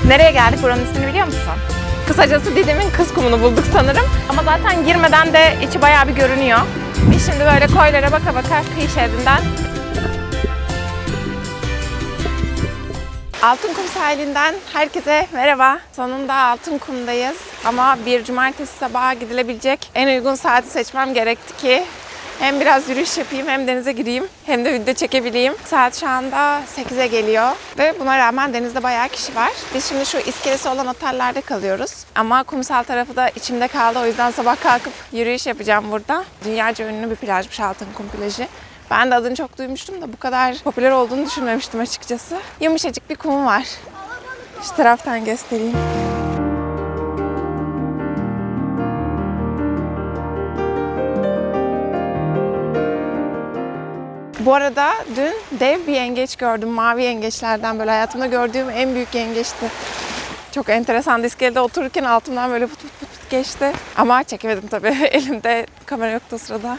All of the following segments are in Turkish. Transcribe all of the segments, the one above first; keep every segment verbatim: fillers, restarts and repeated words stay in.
Nereye geldik? Buranın ismini biliyor musun? Kısacası Didim'in kız kumunu bulduk sanırım. Ama zaten girmeden de içi bayağı bir görünüyor. Biz şimdi böyle koylara baka baka kıyı şeridinden Altınkum sahilinden herkese merhaba. Sonunda Altınkum'dayız. Ama bir cumartesi sabahı gidilebilecek en uygun saati seçmem gerekti ki hem biraz yürüyüş yapayım, hem denize gireyim, hem de video çekebileyim. Saat şu anda sekize geliyor ve buna rağmen denizde bayağı kişi var. Biz şimdi şu iskelesi olan otellerde kalıyoruz. Ama kumsal tarafı da içimde kaldı. O yüzden sabah kalkıp yürüyüş yapacağım burada. Dünyaca ünlü bir plajmış Altınkum plajı. Ben de adını çok duymuştum da bu kadar popüler olduğunu düşünmemiştim açıkçası. Yumuşacık bir kumu var. Şu taraftan göstereyim. Bu arada dün dev bir yengeç gördüm. Mavi yengeçlerden, böyle hayatımda gördüğüm en büyük yengeçti. Çok enteresan. İskelede otururken altımdan böyle put put put put geçti. Ama çekemedim tabii. Elimde kamera yoktu o sırada.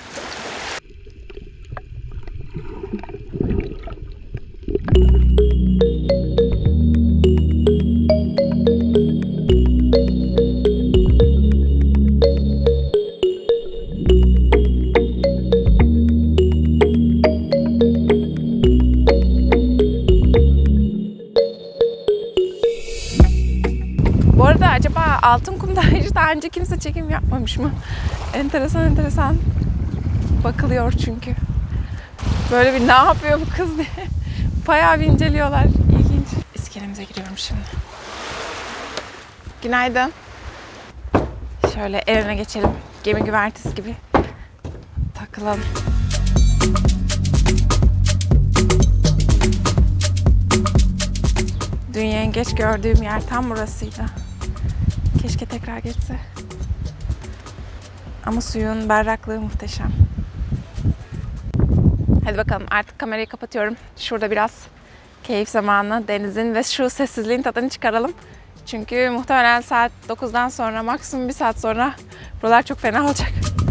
Bu arada acaba Altınkum'da hiç daha önce kimse çekim yapmamış mı? Enteresan enteresan bakılıyor çünkü. Böyle bir ne yapıyor bu kız diye bayağı bir inceliyorlar. İlginç. İskelemize giriyorum şimdi. Günaydın. Şöyle el öne geçelim. Gemi güvertesi gibi takılalım. Dün yengeç gördüğüm yer tam burasıydı. Keşke tekrar geçse. Ama suyun berraklığı muhteşem. Hadi bakalım, artık kamerayı kapatıyorum. Şurada biraz keyif zamanı, denizin ve şu sessizliğin tadını çıkaralım. Çünkü muhtemelen saat dokuzdan sonra, maksimum bir saat sonra buralar çok fena olacak.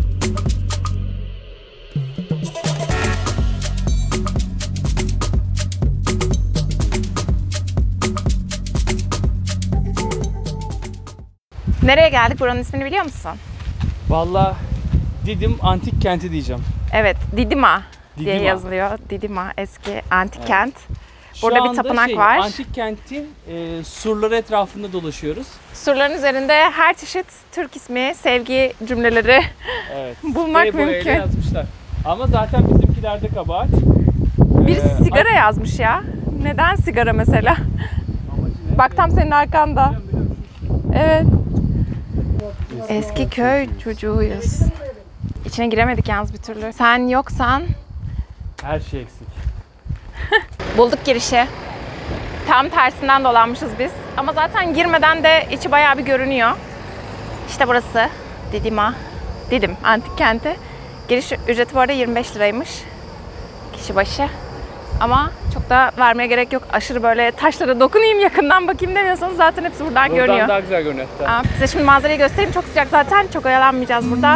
Nereye geldik? Buranın ismini biliyor musun? Vallahi Didim Antik Kenti diyeceğim. Evet, Didima diye Didima. yazılıyor. Didima, eski antik Evet. kent. Şu Burada bir anda tapınak şey, var. Antik kentin e, surları etrafında dolaşıyoruz. Surların üzerinde her çeşit Türk ismi, sevgi cümleleri Evet. bulmak Sprey boyayla mümkün. yazmışlar. Ama zaten bizimkilerde kabahat. Birisi Ee, sigara yazmış ya. Neden sigara mesela? Bak tam senin arkanda. Evet. Eski köy çocuğuyuz. İçine giremedik yalnız bir türlü. Sen yoksan Her şey eksik. bulduk girişi. Tam tersinden dolanmışız biz. Ama zaten girmeden de içi bayağı bir görünüyor. İşte burası Didima. Didim antik kenti. Giriş ücreti bu arada yirmi beş liraymış. Kişi başı. Ama çok da vermeye gerek yok. Aşırı böyle taşlara dokunayım, yakından bakayım demiyorsanız zaten hepsi buradan, Buradan görünüyor. daha güzel görünüyor hatta. Aa, size şimdi manzarayı göstereyim. Çok sıcak zaten. Çok oyalanmayacağız burada.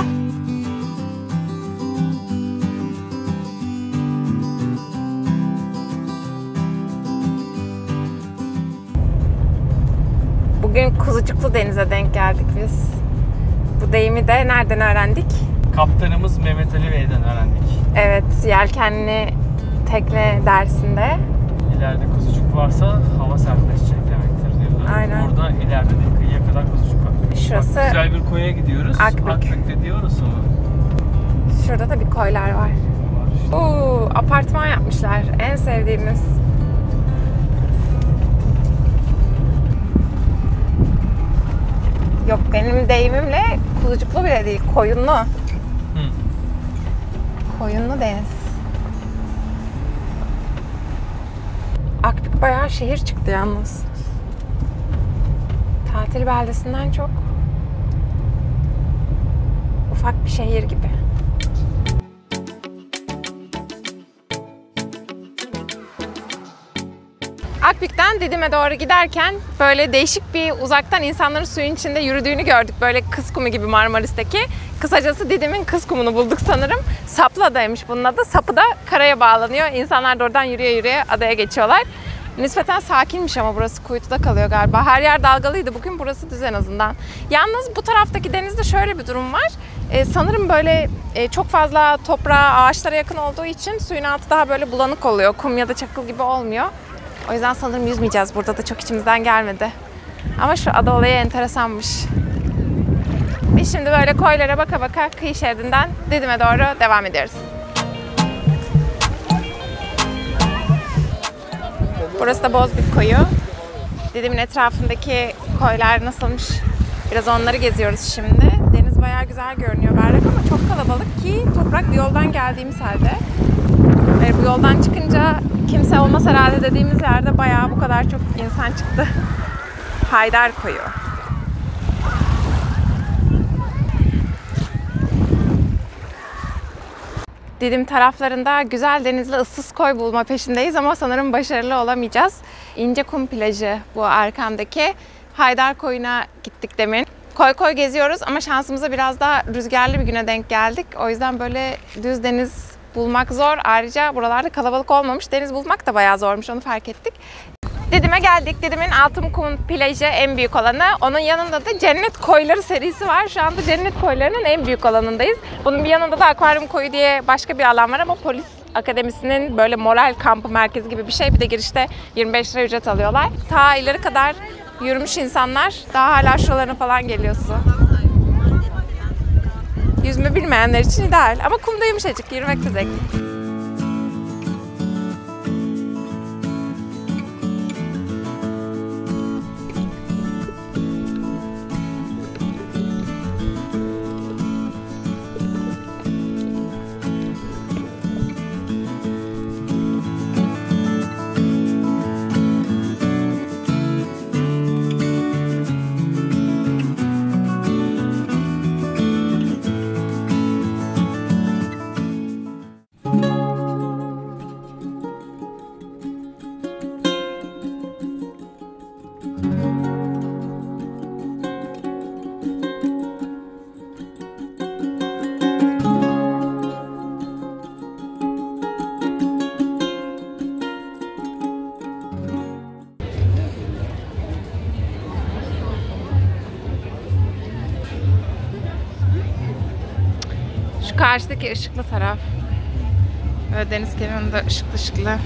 Bugün Kuzucuklu Deniz'e denk geldik biz. Bu deyimi de nereden öğrendik? Kaptanımız Mehmet Ali Bey'den öğrendik. Evet, yelkenli tekne dersinde. İleride kuzucuk varsa hava sertleşecek demektir diyorlar. Aynen. Burada ileride de kıyıya kadar kuzucuk var. Şurası Bak, güzel bir koya gidiyoruz. Akbük. Akbük'te diyoruz o. Şurada da bir koylar var. Oo, apartman yapmışlar. En sevdiğimiz. Yok, benim deyimimle kuzucuklu bile değil, koyunlu. Hı. Koyunlu deniz. Akbük bayağı şehir çıktı yalnız. Tatil beldesinden çok ufak bir şehir gibi. Akbük'ten Didim'e doğru giderken böyle değişik bir uzaktan insanların suyun içinde yürüdüğünü gördük. Böyle kız kumu gibi Marmaris'teki. Kısacası Didim'in kız kumunu bulduk sanırım. Saplı adaymış bunun adı. Sapı da karaya bağlanıyor. İnsanlar da oradan yürüye yürüye adaya geçiyorlar. Nispeten sakinmiş ama burası kuytuda kalıyor galiba. Her yer dalgalıydı. Bugün burası düz en azından. Yalnız bu taraftaki denizde şöyle bir durum var. Ee, sanırım böyle e, çok fazla toprağa, ağaçlara yakın olduğu için suyun altı daha böyle bulanık oluyor. Kum ya da çakıl gibi olmuyor. O yüzden sanırım yüzmeyeceğiz. Burada da çok içimizden gelmedi. Ama şu ada olayı enteresanmış. Biz şimdi böyle koylara baka baka kıyı şeridinden Didim'e doğru devam ediyoruz. Burası da Bozbik Koyu. Didim'in etrafındaki koylar nasılmış? Biraz onları geziyoruz şimdi. Deniz bayağı güzel görünüyor berrak ama çok kalabalık ki toprak bir yoldan geldiğimiz halde. Ve bu yoldan çıkınca kimse olmaz herhalde dediğimiz yerde bayağı bu kadar çok insan çıktı. Haydar Koyu. Didim taraflarında güzel denizli ıssız koy bulma peşindeyiz ama sanırım başarılı olamayacağız. İncekum plajı bu arkamdaki. Haydar Koyu'na gittik demin. Koy koy geziyoruz ama şansımıza biraz daha rüzgarlı bir güne denk geldik. O yüzden böyle düz deniz bulmak zor. Ayrıca buralarda kalabalık olmamış. Deniz bulmak da bayağı zormuş, onu fark ettik. Didim'e geldik. Didim'in Altınkum plajı en büyük olanı. Onun yanında da Cennet Koyları serisi var. Şu anda Cennet Koyları'nın en büyük alanındayız. Bunun bir yanında da Akvaryum Koyu diye başka bir alan var ama polis akademisinin böyle moral kampı merkezi gibi bir şey. Bir de girişte yirmi beş lira ücret alıyorlar. Ta ileri kadar yürümüş insanlar. Daha hala şuralarına falan geliyor su. Yüzme bilmeyenler için ideal. Ama kumda yumuşacık, yürümek de zevkli. Şu karşıdaki ışıklı taraf. Böyle deniz kenarında ışıklı ışıklı.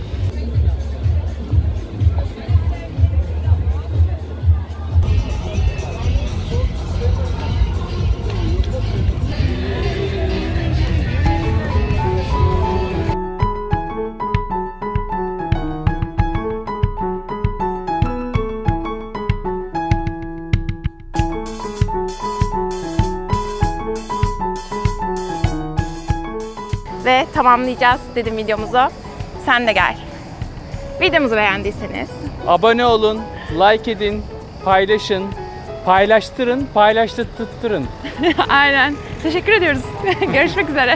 Ve tamamlayacağız dedim videomuzu. Sen de gel. Videomuzu beğendiyseniz Abone olun, like edin, paylaşın, paylaştırın, paylaştırtırın. aynen. Teşekkür ediyoruz. Görüşmek üzere.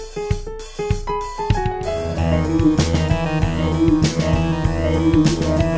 Yeah.